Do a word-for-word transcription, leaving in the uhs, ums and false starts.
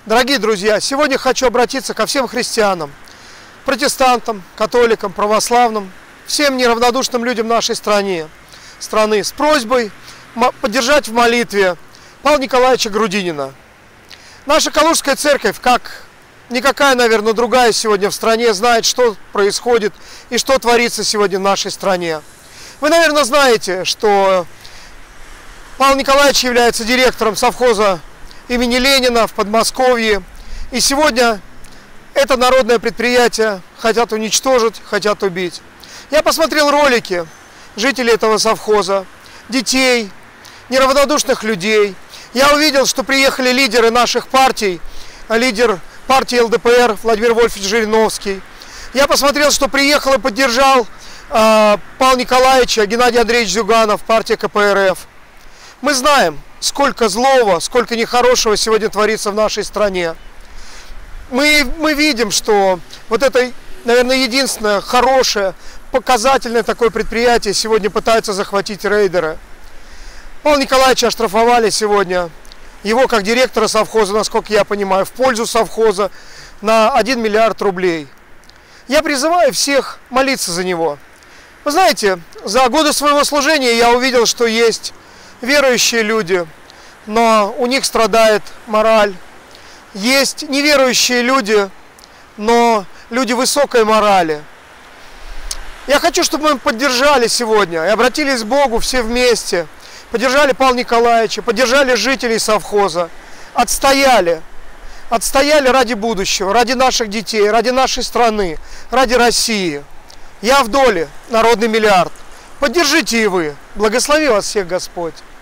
Дорогие друзья, сегодня хочу обратиться ко всем христианам, протестантам, католикам, православным, всем неравнодушным людям нашей стране, страны с просьбой поддержать в молитве Павла Николаевича Грудинина. Наша Калужская церковь, как никакая, наверное, другая сегодня в стране, знает, что происходит и что творится сегодня в нашей стране. Вы, наверное, знаете, что Павел Николаевич является директором совхоза имени Ленина в Подмосковье. И сегодня это народное предприятие хотят уничтожить, хотят убить. Я посмотрел ролики жителей этого совхоза, детей, неравнодушных людей. Я увидел, что приехали лидеры наших партий, лидер партии эл дэ пэ эр Владимир Вольфович Жириновский. Я посмотрел, что приехал и поддержал э, Павла Николаевича Геннадий Андреевич Зюганов, партия ка пэ эр эф. Мы знаем, сколько злого, сколько нехорошего сегодня творится в нашей стране. Мы, мы видим, что вот это, наверное, единственное хорошее, показательное такое предприятие сегодня пытаются захватить рейдеры. Павла Николаевича оштрафовали сегодня, его как директора совхоза, насколько я понимаю, в пользу совхоза на один миллиард рублей. Я призываю всех молиться за него. Вы знаете, за годы своего служения я увидел, что есть верующие люди, но у них страдает мораль. Есть неверующие люди, но люди высокой морали. Я хочу, чтобы мы поддержали сегодня и обратились к Богу все вместе. Поддержали Павла Николаевича, поддержали жителей совхоза, отстояли. Отстояли ради будущего, ради наших детей, ради нашей страны, ради России. Я в доле, народный миллиард. Поддержите и вы. Благослови вас всех Господь.